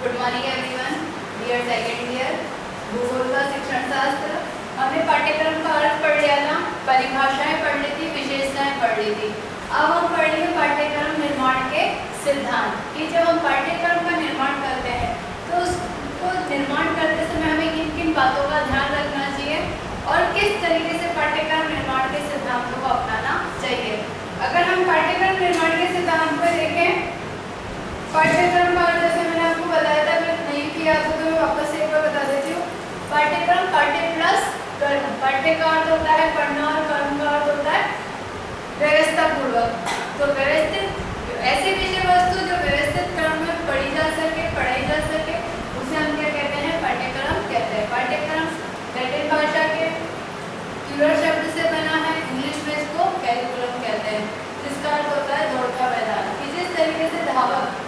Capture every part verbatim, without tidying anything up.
Good morning everyone, dear second year भूगोल का शिक्षण शास्त्र। हमने पाठ्यक्रम का अर्थ पढ़ लिया था, परिभाषाएं पढ़ ली थी, विशेषताएं पढ़ ली थी। अब हम पढ़ेंगे पाठ्यक्रम निर्माण के सिद्धांत कि जब हम पाठ्यक्रम का निर्माण करते हैं तो उसको निर्माण करते समय हमें किन किन बातों का ध्यान रखना चाहिए और किस तरीके से पाठ्यक्रम निर्माण के सिद्धांतों को अपनाना चाहिए। अगर हम पाठ्यक्रम निर्माण के सिद्धांत पर देखें, पाठ्यक्रम का जैसे मैंने आपको बताया था, अगर नहीं किया तो मैं वापस एक बार बता देती हूँ। पाठ्यक्रम पाठ्य प्लस कर्म। पाठ्य का अर्थ होता है पढ़ना और कर्म का अर्थ होता है व्यवस्था पूर्वक। तो व्यवस्थित ऐसे विषय वस्तु जो व्यवस्थित क्रम में पढ़ी जा सके, पढ़ाई जा सके, उसे हम क्या कहते हैं? पाठ्यक्रम कहते हैं। पाठ्यक्रम लैटिन भाषा के क्यूरर शब्द से बना है, इंग्लिश में इसको कैरिकुलम कहते हैं, जिसका अर्थ होता है दौड़ का मैदान। कि जिस तरीके से धावक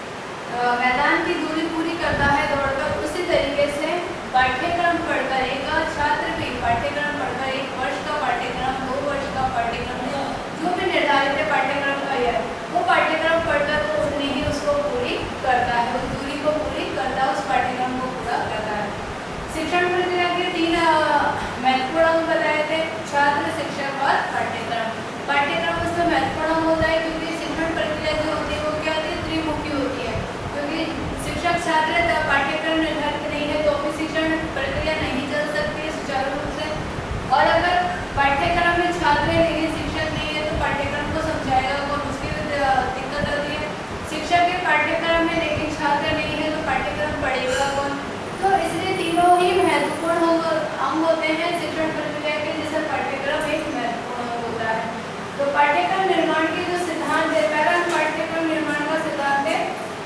मैदान की दूरी पूरी करता है दौड़कर, उसी तरीके से पाठ्यक्रम पढ़कर एक छात्र भी पाठ्यक्रम पढ़कर एक वर्ष का पाठ्यक्रम, दो वर्ष का पाठ्यक्रम, जो भी निर्धारित है पाठ्यक्रम का है, वो पाठ्यक्रम पढ़कर वो उतनी ही उसको पूरी करता है, उस दूरी को पूरी करता है, उस पाठ्यक्रम को पूरा करता है। शिक्षण प्रक्रिया के तीन महत्वपूर्ण अंग बताए थे: छात्र, शिक्षक और पाठ्यक्रम। पाठ्यक्रम उसमें महत्वपूर्ण होता है क्योंकि शिक्षण प्रक्रिया जो होती है वो क्या होती है? त्रिमुखी होती है। क्योंकि शिक्षक छात्र पाठ्यक्रम निर्धारित नहीं है तो भी शिक्षण प्रक्रिया नहीं चल सकती है सुचारू रूप से। और अगर पाठ्यक्रम में छात्र नहीं है, शिक्षक नहीं है, तो पाठ्यक्रम को समझाएगा कौन? उसकी दिक्कत होती है। शिक्षक के पाठ्यक्रम में लेकिन छात्र नहीं है तो पाठ्यक्रम पढ़ेगा कौन? तो इसलिए तीनों ही महत्वपूर्ण अंग होते हैं शिक्षण प्रक्रिया के, जिससे पाठ्यक्रम एक महत्वपूर्ण अंग होता है। तो पाठ्यक्रम निर्माण के जो सिद्धांत है, पहला पाठ्यक्रम निर्माण का सिद्धांत है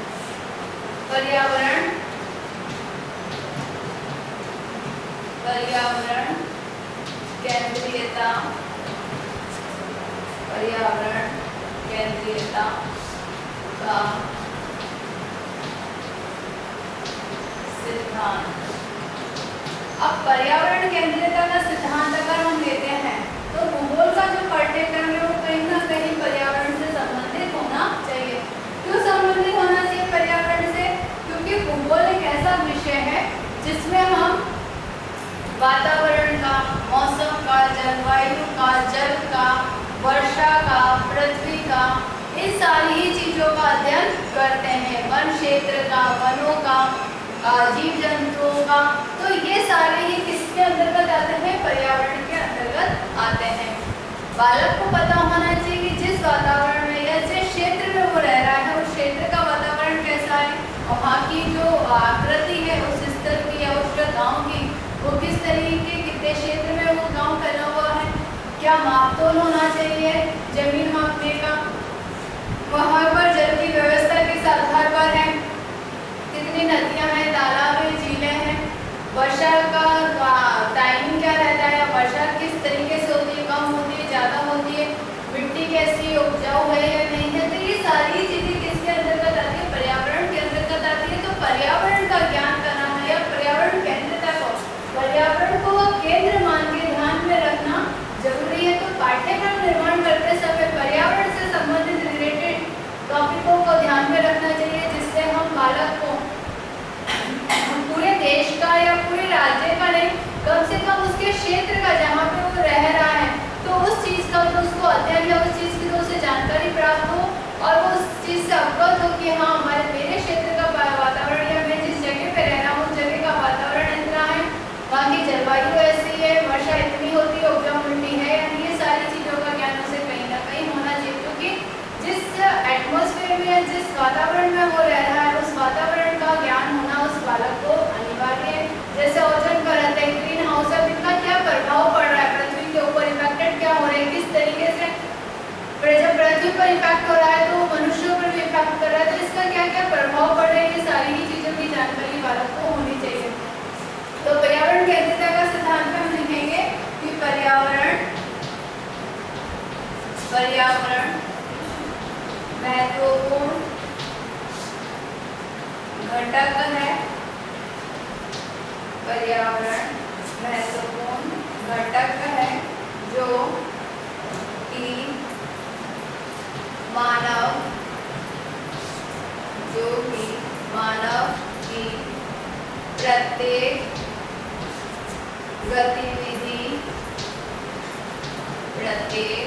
पर्यावरण पर्यावरण केंद्रीयता। पर्यावरण केंद्रीयता का सिद्धांत। अब पर्यावरण केंद्रीयता का सिद्धांत अगर हम लेते हैं तो भूगोल का जो पाठ्यक्रम है वो कहीं ना कहीं पर्यावरण से संबंधित होना चाहिए। क्यों संबंधित होना चाहिए पर्यावरण से? क्योंकि भूगोल एक ऐसा विषय है जिसमें हम वातावरण का, मौसम का, जलवायु का, जल का, वर्षा का, पृथ्वी का, इन सारी ही चीजों का अध्ययन करते हैं। वन क्षेत्र का, वनों का, जीव जंतुओं का, तो ये सारे ही किसके अंतर्गत आते हैं? पर्यावरण के अंतर्गत आते हैं। बालक को पता होना चाहिए कि जिस वातावरण में या जिस क्षेत्र में वो रह रहा है उस क्षेत्र का वातावरण कैसा है, और वहाँ की जो आकृति है उस स्तर की या उस गाँव की, वो किस तरीके कितने क्षेत्र में वो गाँव फैला हुआ है, क्या मापतोल होना चाहिए जमीन मापने का, वहाँ पर जल की व्यवस्था किस आधार पर है, कितनी नदियाँ हैं, तालाब है, झीलें हैं, वर्षा का टाइमिंग क्या रहता है, वर्षा किस तरीके से होती है, कम होती है, ज़्यादा होती है, मिट्टी कैसी उपजाऊ है या नहीं है। तो ये सारी चीज़ें किसके अंतर्गत आती है? पर्यावरण के अंतर्गत आती है। तो पर्यावरण का ज्ञान करना है या पर्यावरण केंद्रता को, पर्यावरण को केंद्र मान के ध्यान में रखना जरूरी है। तो पाठ्यक्रम निर्माण करते समय पर्यावरण से संबंधित रिलेटेड टॉपिकों को ध्यान में रखना चाहिए, जिससे हम बालक को पूरे देश का या पूरे राज्य का नहीं, कम से कम उसके क्षेत्र का जहाँ पे वो रह रहा है, तो उस चीज़ का तो उसको अध्ययन या उस चीज़ की तो उसे जानकारी प्राप्त हो और वो उस चीज़ से अवगत हो कि हाँ हमारे मेरे क्षेत्र का वातावरण या मैं जिस जगह पे रह रहा हूँ उस जगह का वातावरण इतना है, वहाँ की जलवायु ऐसी है, वर्षा इतनी होती है, उपजाऊ मिट्टी है, यानी ये सारी चीज़ों का ज्ञान उसे कहीं ना कहीं होना चाहिए। क्योंकि जिस एटमॉस्फेयर में या जिस वातावरण में वो रह रहा है उस वातावरण का ज्ञान होना उस बालक को अनिवार्य है। जैसे ओजोन परत है, ग्रीन हाउस है, इनका क्या प्रभाव पड़ रहा है पृथ्वी के ऊपर, इफेक्टेड क्या हो रहे हैं, किस तरीके से जब पृथ्वी पर इफेक्ट हो रहा है तो मनुष्यों पर भी इफेक्ट कर रहा है, तो इसका क्या क्या प्रभाव पड़ रहा है, ये सारी ही चीज़ों की जानकारी बालक को होनी चाहिए। तो पर्यावरण केंद्रीयता का सिद्धांत में हम लिखेंगे कि पर्यावरण पर्यावरण महत्वपूर्ण घटक है। पर्यावरण महत्वपूर्ण घटक है जो कि मानव जो कि मानव गतिविधि प्रत्येक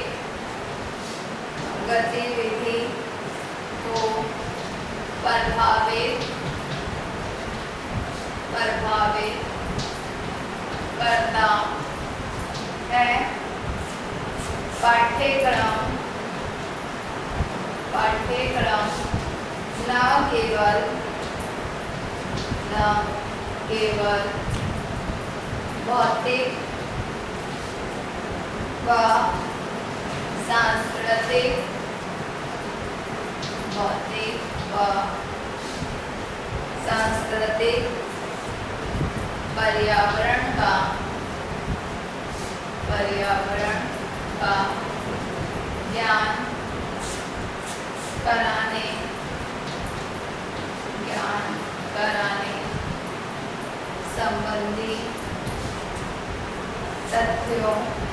गतिविधि को प्रभावित प्रभावित करता है। पाठ्यक्रम पाठ्यक्रम न केवल न केवल भौतिक व सांस्कृतिक भौतिक व सांस्कृतिक पर्यावरण का पर्यावरण का ज्ञान कराने ज्ञान कराने संबंधी तथ्यों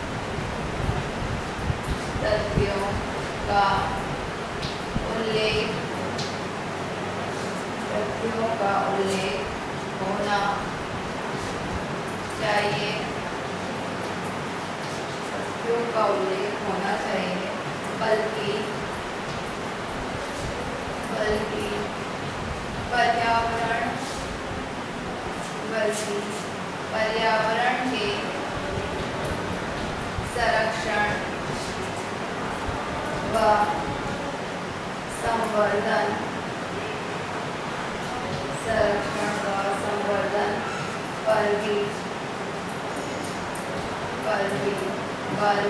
तथ्यों का उल्लेख तथ्यों का उल्लेख होना चाहिए तथ्यों का उल्लेख होना चाहिए बल्कि बल्कि पर्यावरण बल्कि पर्यावरण के संरक्षण व संवर्धन संरक्षण व संवर्धन पर भी पर भी बल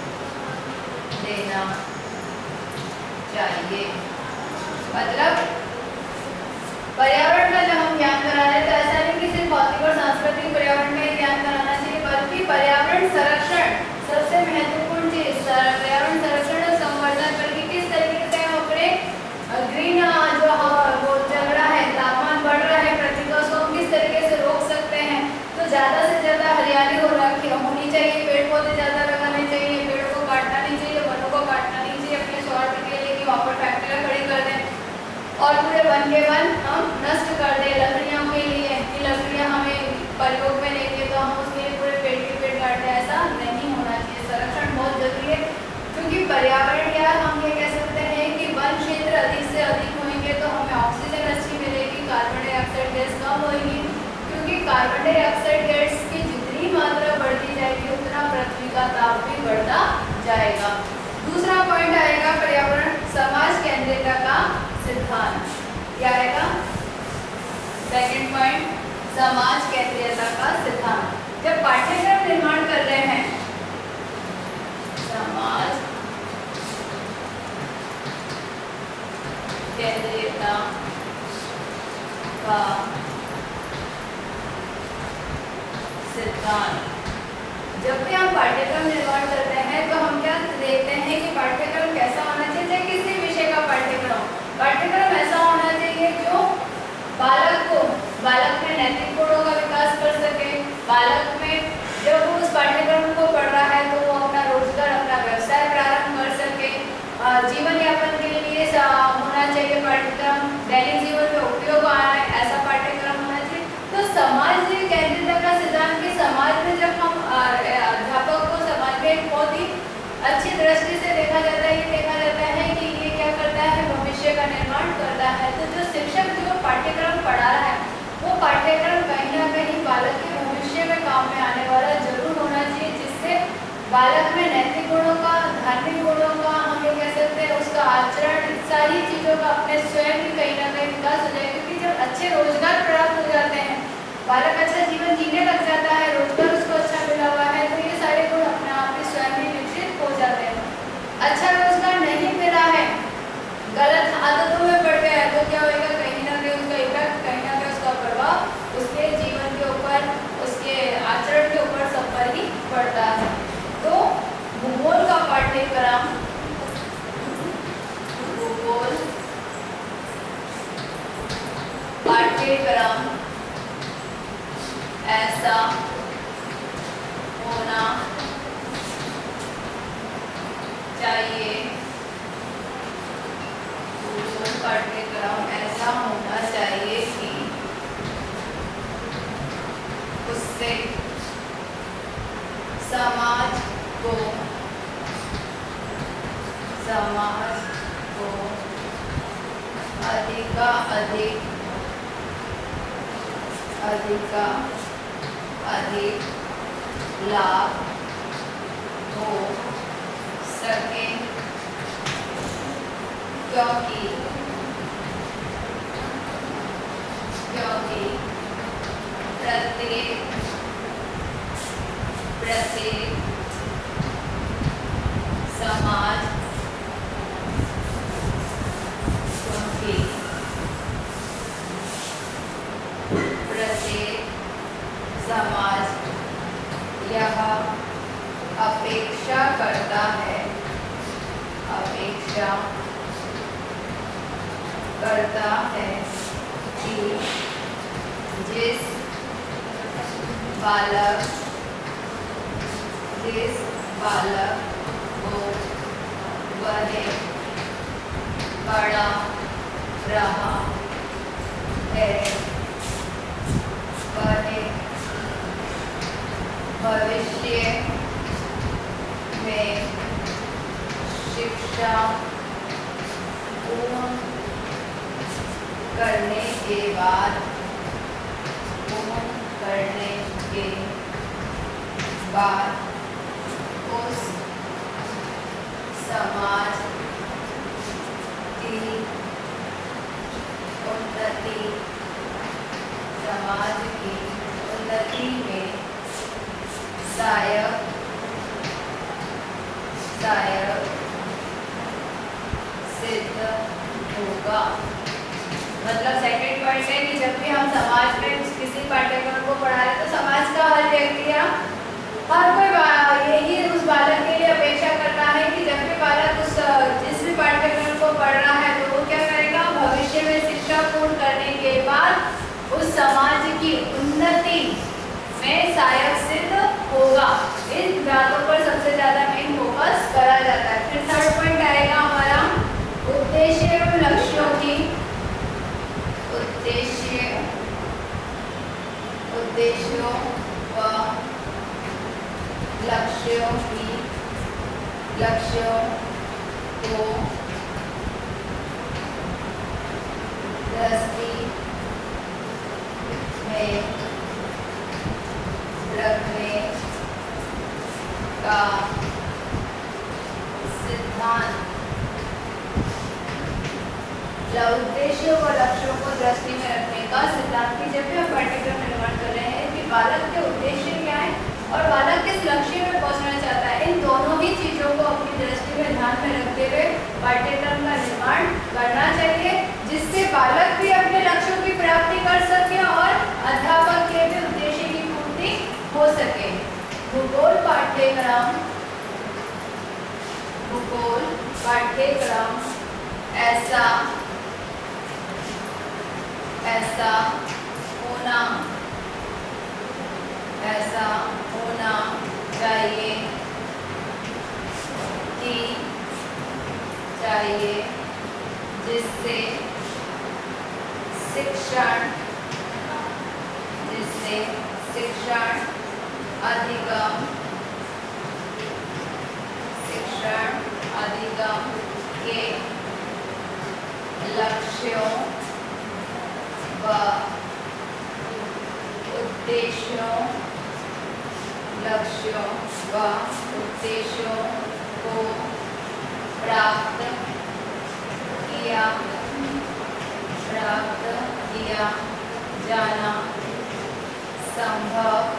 देना चाहिए। मतलब पर्यावरण का जब हम ज्ञान करा रहे हैं तो ऐसा नहीं कि सिर्फ भौतिक और सांस्कृतिक पर्यावरण का ही ज्ञान कराना चाहिए, बल्कि पर्यावरण संरक्षण सबसे महत्वपूर्ण चीज पर्यावरण संरक्षण और संवर्धन, बल्कि किस तरीके से हम अपने ग्रीन जो वो चल रहा है, तापमान बढ़ रहा है पृथ्वी का, उसको हम किस तरीके से रोक सकते हैं। तो ज्यादा से ज्यादा हरियाली हो रखी होनी चाहिए, पेड़ पौधे ज्यादा लगाने चाहिए, पेड़ों को काटना नहीं चाहिए, वनों को काटना नहीं चाहिए अपने स्वार्थ के लिए कि वहाँ पर फैक्ट्रियाँ खड़ी कर दें और पूरे वन के वन हम नष्ट कर दें लकड़ियों के लिए कि लकड़ियाँ हमें प्रयोग में लेंगे तो हम उसके लिए पूरे पेड़ के पेड़ काट दें। ऐसा नहीं होना चाहिए। संरक्षण बहुत जरूरी है, क्योंकि पर्यावरण क्या हम ये कह सकते हैं कि वन क्षेत्र अधिक से अधिक होंगे तो हमें ऑक्सीजन अच्छी मिलेगी, कार्बन डाइऑक्साइड गैस कम होगी, क्योंकि कार्बन डाइऑक्साइड गैस की जितनी मात्रा बढ़ती जाएगी उतना पृथ्वी का ताप भी बढ़ता जाएगा। दूसरा पॉइंट आएगा पर्यावरण समाज केंद्रितता का सिद्धांत। क्या आएगा? सेकंड पॉइंट समाज केंद्रितता का सिद्धांत। जब पाठ्यक्रम निर्माण कर रहे हैं समाज केंद्रितता का सिद्धांत, जब भी हम पाठ्यक्रम निर्माण करते हैं तो हम क्या देखते हैं कि पाठ्यक्रम कैसा होना चाहिए। चाहे किसी विषय का पाठ्यक्रम पाठ्यक्रम ऐसा होना चाहिए जो बालक को बालक में नैतिक गुणों का विकास कर सके। बालक में जब वो उस पाठ्यक्रम को पढ़ रहा है तो वो अपना रोजगार अपना व्यवसाय प्रारंभ कर सके, जीवन यापन के लिए होना चाहिए पाठ्यक्रम, दैनिक जीवन में उपयोग आए ऐसा पाठ्यक्रम होना चाहिए। तो समाज केंद्रितता का सिद्धांत के समाज में जब हम अध्यापक को समाज में बहुत ही अच्छी दृष्टि से देखा जाता है, ये देखा जाता है कि ये क्या करता है, भविष्य का निर्माण करता है। तो जो शिक्षक जो पाठ्यक्रम पढ़ा रहा है वो पाठ्यक्रम कहीं ना कहीं बालक के भविष्य में काम में आने वाला जरूर होना चाहिए, जिससे बालक में नैतिक गुणों का, धार्मिक गुणों का, हम ये कह सकते हैं उसका आचरण, सारी चीज़ों का अपने स्वयं ही कहीं ना कहीं विकास हो जाए। क्योंकि जब अच्छे रोजगार प्राप्त हो जाते हैं, बालक अच्छा जीवन जीने लग जाता है, रोजगार उसको अच्छा मिला हुआ है, तो ये सारे गुण अपने आप ही स्वयं ही विकसित हो जाते हैं। अच्छा रोजगार नहीं मिला है, गलत आदतों में पड़ गया है, तो क्या होगा, कहीं ना कहीं उसका इफेक्ट, कहीं ना कहीं उसका प्रभाव उसके जीवन के ऊपर, उसके आचरण के ऊपर सब पर ही पड़ता है। तो भूगोल का पाठ्यक्रम भूगोल पाठ्यक्रम ऐसा होना चाहिए भूगोल पाठ्यक्रम ऐसा होना चाहिए कि उससे अधिक अधिका अधिक लाभ हो सके, क्योंकि क्योंकि प्रत्येक प्रत्येक समाज क्योंकि प्रत्येक समाज यह अपेक्षा करता है अपेक्षा करता है कि जिस बालक जिस बालक को वह बड़ा रहा है वह भविष्य में शिक्षा पूर्ण करने के बाद पूर्ण करने के बाद उस समाज की उन्नति समाज की उन्नति में सहायक सहायक सिद्ध होगा। मतलब सेकंड पॉइंट है कि जब भी हम समाज में किसी पाठ्यक्रम को पढ़ा रहे तो समाज का हर व्यक्ति या हर कोई यही उस बालक के लिए अपेक्षा करता है कि जब भी बालक उस जिस भी पाठ्यक्रम को पढ़ रहा है तो वो क्या करेगा, भविष्य में शिक्षा पूर्ण करने के बाद उस समाज की उन्नति में सहायक सिद्ध होगा। इन बातों पर सबसे ज्यादा मेन फोकस करा जाता है। फिर थर्ड पॉइंट आएगा हमारा उद्देश्य एवं लक्ष्यों की उद्देश्य उद्देश्यों व लक्ष्यों की लक्ष्यों को दृष्टि में रखने का सिद्धांत उद्देश्यों व लक्ष्यों को दृष्टि में रखने का सिद्धांत की जब भी हम पाठ्यक्रम निर्माण कर रहे हैं कि बालक के उद्देश्य क्या है और बालक किस लक्ष्य में पहुंचना चाहता है, इन दोनों ही चीजों को अपनी दृष्टि में ध्यान में रखते हुए पाठ्यक्रम का निर्माण करना चाहिए, जिससे बालक भी अपने लक्ष्यों की प्राप्ति कर सके और अध्यापक के भी उद्देश्य की पूर्ति हो सके। भूगोल पाठ्यक्रम भूगोल पाठ्यक्रम ऐसा ऐसा होना ऐसा होना चाहिए कि चाहिए जिससे शिक्षण जिससे शिक्षण अधिगम शिक्षण अधिगम के लक्ष्यों व उद्देश्यों लक्ष्यों व उद्देश्यों को प्राप्त किया प्राप्त किया जाना संभव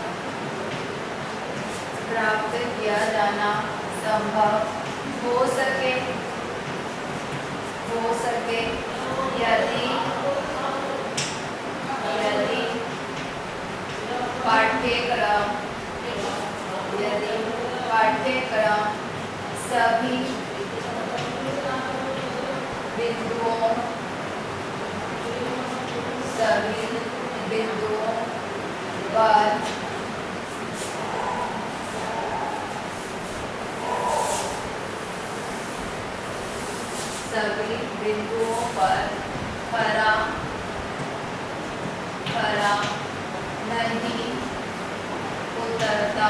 प्राप्त किया जाना संभव हो सके हो सके यदि यदि पाठ्यक्रम यदि पाठ्यक्रम सभी बिंदुओं सभी बिंदुओं पर सभी बिंदुओं पर खरा खरा नहीं उतरता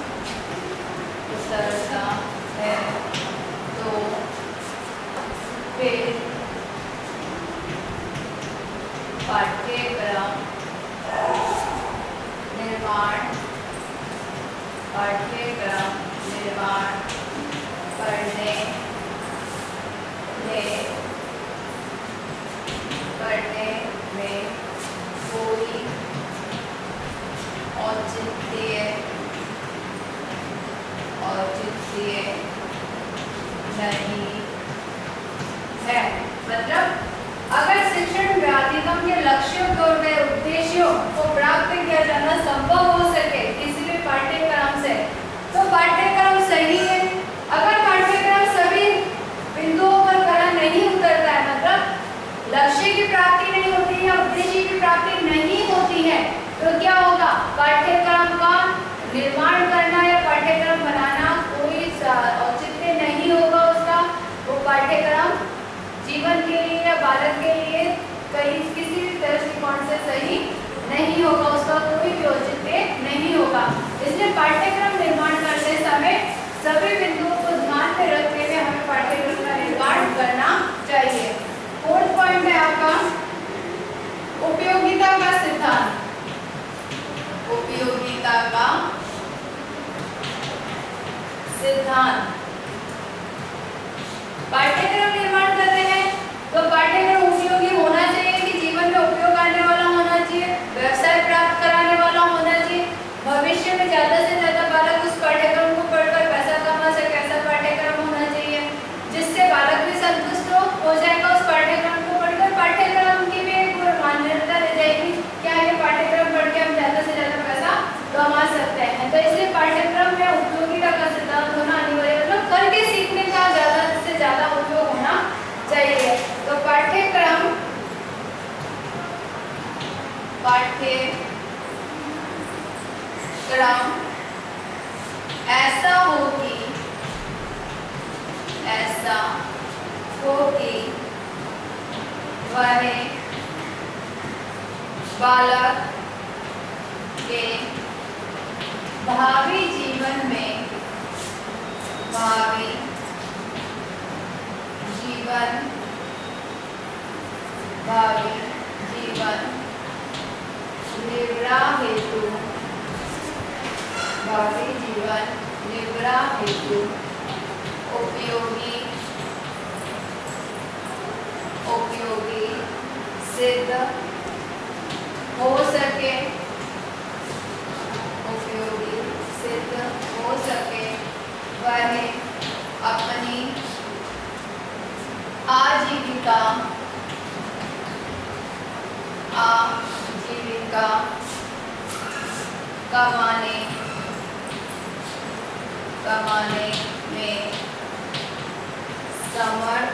उतरता है तो फिर पाठ्यक्रम निर्माण पाठ्यक्रम निर्माण करने में करने में कोई औचित्य औचित्य नहीं है। मतलब अगर शिक्षण व्याधिगम के लक्ष्यों को व उद्देश्यों को प्राप्त किया जाना संभव हो सके किसी भी पाठ्यक्रम से, तो पाठ्यक्रम सही है। अगर पाठ्यक्रम सभी बिंदुओं पर खरा नहीं उतरता है, मतलब लक्ष्य की प्राप्ति नहीं होती है, उद्देश्य की प्राप्ति नहीं होती है, तो क्या होगा? पाठ्यक्रम का निर्माण करना या पाठ्यक्रम बनाना कोई औचित्य नहीं होगा उसका। वो पाठ्यक्रम जीवन के लिए या बालक के लिए कहीं किसी भी दृष्टिकोण से सही नहीं होगा, उसका कोई भी औचित्य नहीं होगा। इसलिए पाठ्यक्रम निर्माण करते समय सभी बिंदुओं को ध्यान में रखते हुए हमें पाठ्यक्रम का निर्माण करना चाहिए। फोर्थ पॉइंट है आपका उपयोगिता का सिद्धांत। उपयोगिता का सिद्धांत। पाठ्यक्रम निर्माण कर रहे हैं तो पाठ्यक्रम उपयोगी होना चाहिए कि जीवन में उपयोग आने वाला होना चाहिए, व्यवसाय प्राप्त कराने वाला होना चाहिए, भविष्य में ज्यादा से ज्यादा बालक उस पाठ्यक्रम को पढ़कर पैसा कमा सके, ऐसा पाठ्यक्रम होना चाहिए जिससे बालक भी संतुष्ट हो हो जाएगा उस पाठ्यक्रम को पढ़कर। पाठ्यक्रम की भी एक मान्यता रह जाएगी, क्या ये पाठ्यक्रम पढ़ के हम ज्यादा से ज्यादा पैसा कमा सकते हैं। तो इसलिए पाठ्यक्रम में उपयोगिता का सिद्धांत होना अनिवार्य, मतलब करके सीखने का ज्यादा से ज्यादा उपयोग होना चाहिए। तो पाठ्यक्रम पाठ्यक्रम ऐसा हो कि ऐसा हो कि वह बालक के भावी जीवन में भावी जीवन भावी जीवन निर्वाह हेतु भावी जीवन निर्वाह हेतु उपयोगी उपयोगी सिद्ध हो सके उपयोगी सिद्ध हो सके वह अपनी आजीविका आजीविका कमाने कमाने में समर्थ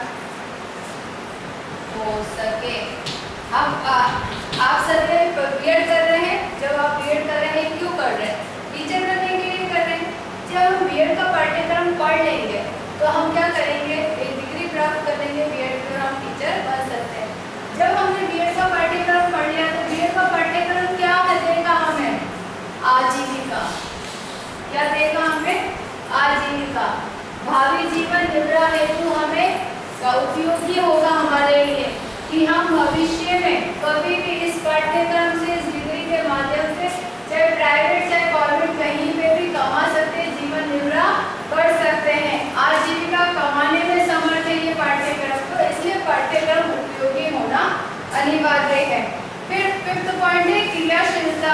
हो सके। अब आप सभी बीएड कर रहे हैं, जब आप बीएड कर रहे हैं क्यों कर रहे हैं? टीचर बनने के लिए कर रहे हैं। जब हम बीएड का पाठ्यक्रम पढ़ लेंगे तो हम क्या करेंगे? एक डिग्री प्राप्त कर लेंगे, बीएड में हम टीचर बन सकते हैं। जब हमने बीएड का पाठ्यक्रम पढ़ लिया तो बीएड का पाठ्यक्रम क्या देगा हमें? आजीविका। क्या देगा हमें? आजीविका। भावी जीवन निर्वाह हेतु हमें उपयोगी होगा हमारे लिए कि हम भविष्य में कभी भी इस पाठ्यक्रम से, इस डिग्री के माध्यम से, चाहे प्राइवेट चाहे गवर्नमेंट, कहीं पे भी कमा सकते हैं, जीवन निर्वाह कर सकते हैं। आजीविका कमाने में समर्थ है ये पाठ्यक्रम, तो इसलिए पाठ्यक्रम उपयोगी होना अनिवार्य है। फिर फिफ्थ पॉइंट है क्रियाशीलता।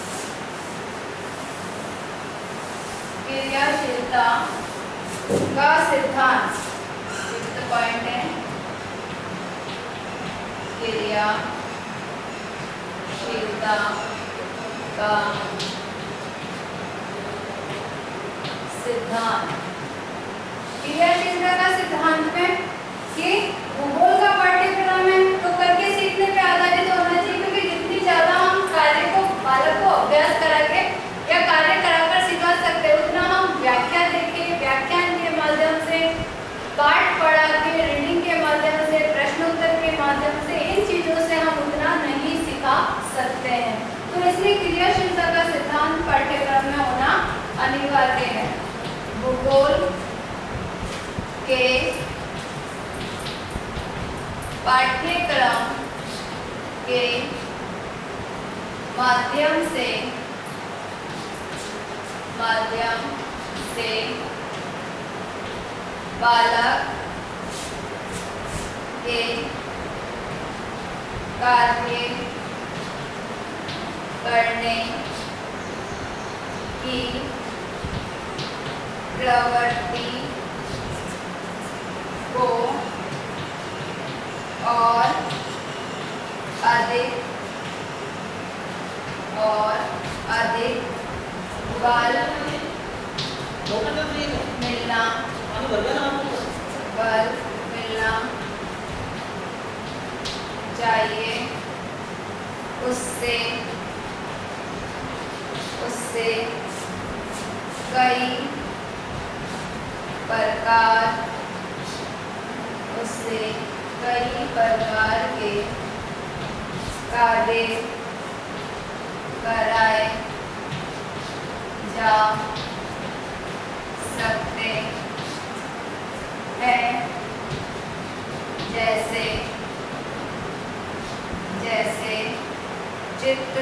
क्रियाशीलता का सिद्धांत। फिफ्थ पॉइंट है क्रियाशीलता का सिद्धांत। क्रियाशीलता का सिद्धांत में कि भूगोल का पाठ्यक्रम है तो करके सीखने पे आधारित होना चाहिए, क्योंकि जितनी ज्यादा हम कार्य को बालक को अभ्यास करा के या कार्य कराकर सिखा सकते हैं, उतना हम व्याख्या देके, व्याख्यान के माध्यम से, पाठ पढ़ा के, रीडिंग के माध्यम से, प्रश्नोत्तर के माध्यम से, इन चीजों से हम उतना नहीं सिखा सकते हैं। तो इसलिए क्रियाशीलता का सिद्धांत पाठ्यक्रम में होना अनिवार्य है। भूगोल के पाठ्यक्रम के माध्यम से माध्यम से बालक के कार्य करने की प्रवृत्ति को और अधिक और अधिक बल मिलना बल मिलना चाहिए। उससे उससे कई प्रकार उससे कई प्रकार के कार्य कराए जा सकते हैं, जैसे जैसे चित्र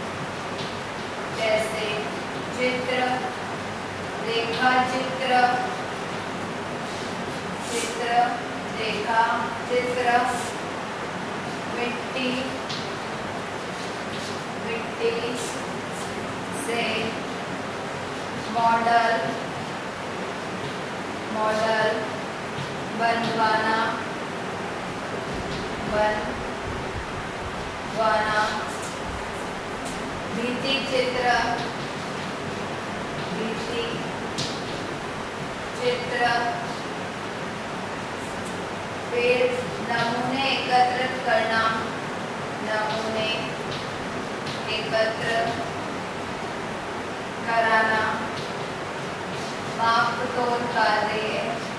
जैसे चित्र रेखा चित्र चित्र रेखा चित्र मिट्टी मिट्टी से मॉडल मॉडल बनवाना बनवाना भित्ति चित्र भित्ति चित्र फिर नमूने एकत्रित करना नमूने एकत्र कराना माप तोल कार्य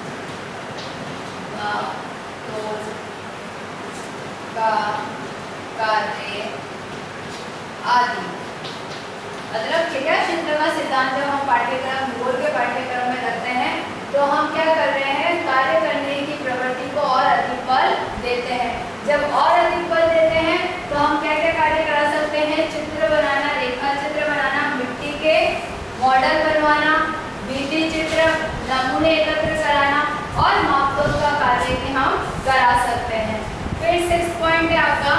माप तोल का कार्य आदि। अदरक क्रिया क्षेत्र का सिद्धांत जब हम पाठ्यक्रम भूगोल के पाठ्यक्रम में रखते हैं तो हम क्या कर रहे हैं, कार्य करने की प्रवृत्ति को और अधिक बल देते हैं। जब और अधिक बल देते हैं तो हम क्या क्या कार्य करा सकते हैं, चित्र बनाना, रेखा चित्र बनाना, मिट्टी के मॉडल बनवाना, भित्ति चित्र, नमूने एकत्र कराना और मापतोल का कार्य भी हम करा सकते हैं। फिर सिक्स पॉइंट है आपका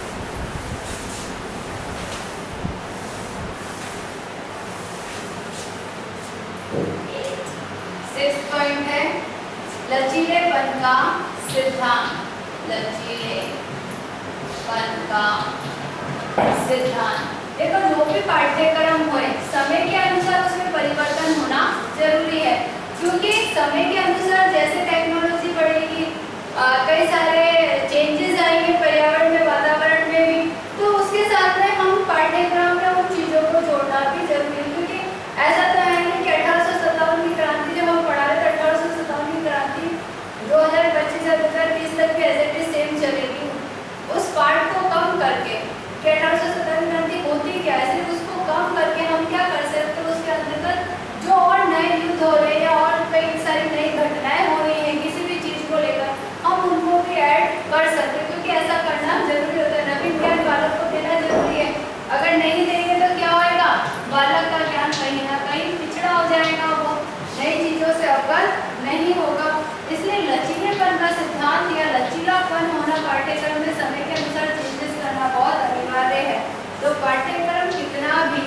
सिक्स पॉइंट है लचीलेपन का सिद्धांत। लचीलेपन का सिद्धांत देखो, जो भी पाठ्यक्रम हुए समय के अनुसार उसमें परिवर्तन होना जरूरी है, क्योंकि समय के अनुसार जैसे टेक्नोलॉजी बढ़ेगी, कई सारे चेंजेस आएंगे पर्यावरण में, वातावरण में भी, तो उसके साथ में हम पाठ्यक्रम में उन चीज़ों को जोड़ना भी जरूरी है। क्योंकि ऐसा तो है नहीं कि अठारह सौ सत्तावन की क्रांति जब हम पढ़ा रहे थे, अठारह सौ सत्तावन की क्रांति दो हज़ार पच्चीस से दो हज़ार बीस तक भी एज इट इज सेम चलेगी। उस पार्ट को कम करके कि अठारह सौ सत्तावन क्रांति होती क्या है, सिर्फ उसको कम करके हम क्या कर सकते हैं, उसके अंतर्गत जो और नए युद्ध हो रहे हैं या और कई सारी नई घटनाएं हो रही हैं किसी भी चीज़ को लेकर, हम उनको भी ऐड कर सकते हैं, क्योंकि ऐसा करना जरूरी होता है। नवीन ज्ञान बालक को देना जरूरी है। अगर नहीं देंगे तो क्या होएगा, बालक का ज्ञान कहीं ना कहीं पिछड़ा हो जाएगा, वो नई चीज़ों से अवगत नहीं होगा। इसलिए लचीलेपन का सिद्धांत या लचीलापन होना पाठ्यक्रम में समय के अनुसार चेंजेस करना बहुत अनिवार्य है। तो पाठ्यक्रम कितना भी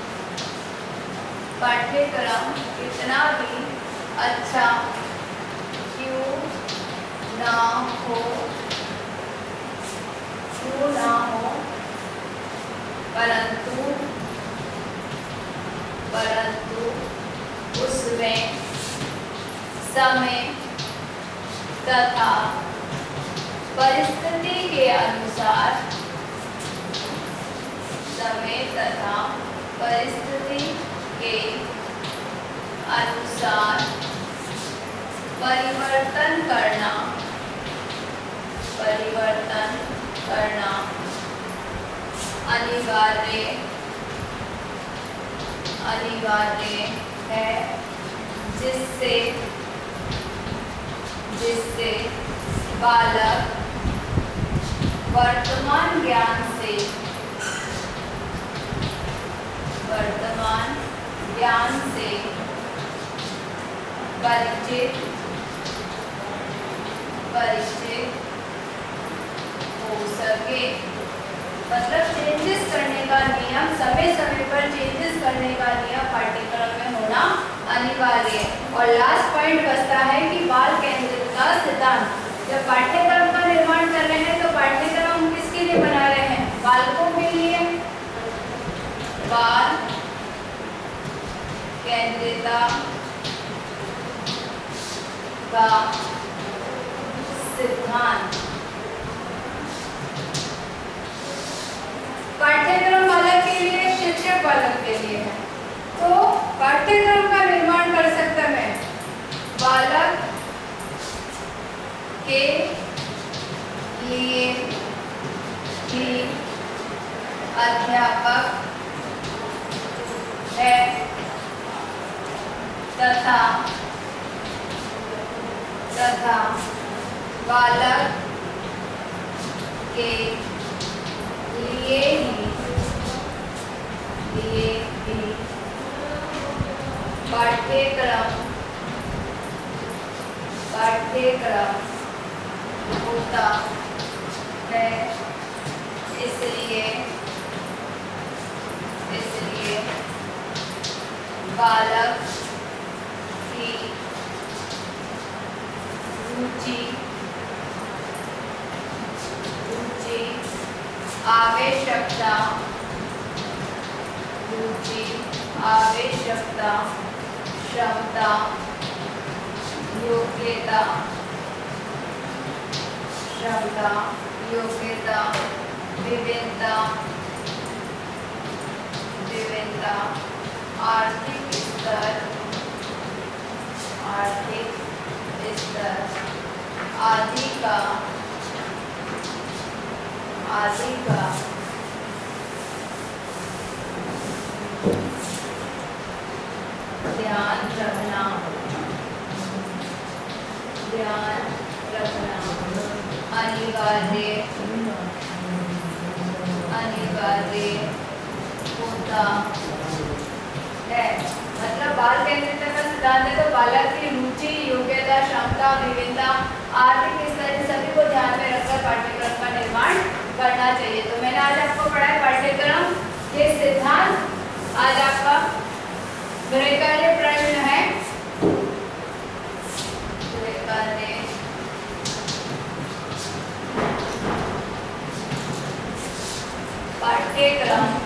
पाठ्यक्रम कितना भी अच्छा क्यों ना हो क्यों ना हो परंतु परंतु उसमें समय तथा परिस्थिति के अनुसार समय तथा परिस्थिति के अनुसार परिवर्तन करना परिवर्तन करना अनिवार्य अनिवार्य है, जिससे जिससे बालक वर्तमान ज्ञान से परिचित परिचित हो सके। मतलब चेंजेस करने का नियम, समय समय पर चेंजेस करने का नियम पाठ्यक्रम में होना अनिवार्य है। और लास्ट पॉइंट बचता है कि बाल केंद्रित का सिद्धांत। जब पाठ्यक्रम का निर्माण कर रहे हैं तो पाठ्यक्रम हम किसके लिए बना रहे हैं? बालकों के लिए। बाल केंद्रिता का सिद्धांत। पाठ्यक्रम बालक के लिए, शिक्षक बालक के लिए है। तो पाठ्यक्रम का निर्माण कर सकता मैं बालक के लिए ही अध्यापक है तथा तथा बालक के लिए ही लिए ही पाठ्यक्रम पाठ्यक्रम होता है। इसलिए इसलिए बालक की रुचि रुचि आवश्यकता रुचि आवश्यकता क्षमता योग्यता क्षमता योग्यता विभिन्नता विभिन्नता आर्थिक स्तर आर्थिक स्तर आदि का आदि का ध्यान रखना ध्यान रखना अनिवार्य अनिवार्य होता है। मतलब बाल केंद्रित का सिद्धांत है तो बालक की रुचि योग्यता क्षमता विभिन्नता आर्थिक स्तर सभी को ध्यान में रखकर पाठ्यक्रम का निर्माण करना चाहिए। तो मैंने आज आपको पढ़ाया पाठ्यक्रम के सिद्धांत। आज आपका गृहकार्य प्रश्न है गृहकार्य पाठ्यक्रम